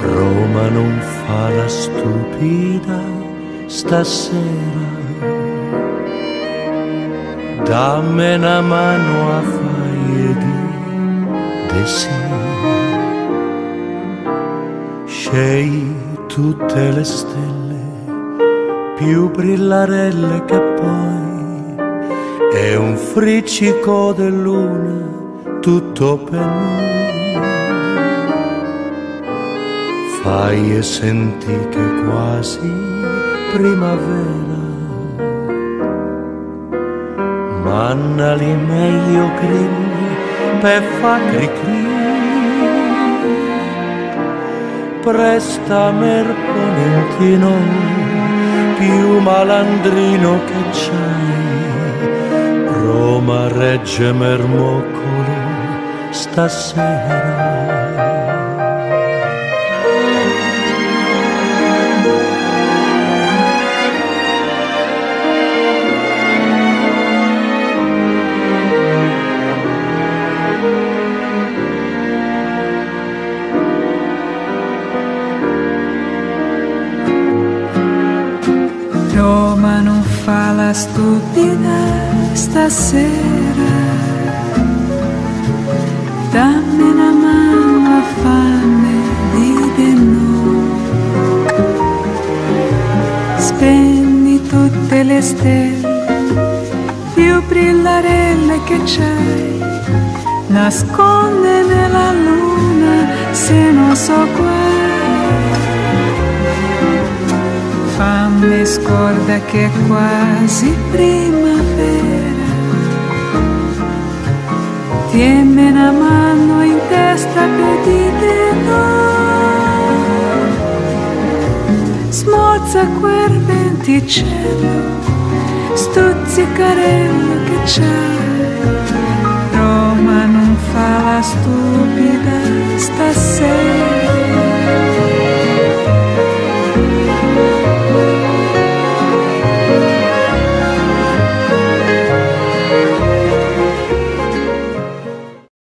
Roma non fa la stupida stasera, dammi una mano a fare di sì. Scegli tutte le stelle più brillarelle che poi è un friccico di luna tutto per noi. Fai e senti che quasi primavera, mannali meglio grilli per fa cri-cri. Prestami il ponentino più malandrino che c'hai, Roma regge mermocolo stasera. Roma non fa la stupida stasera, dammi una mano a farne di noi. Spegni tutte le stelle più brillarelle che c'hai, nasconde nella luna se non so guai. Fammi scorda che è quasi primavera, tienmi una mano in testa per dire no. Smorza quel venticello, stuzzicarello che c'hai, Roma non fa la stupida stasera.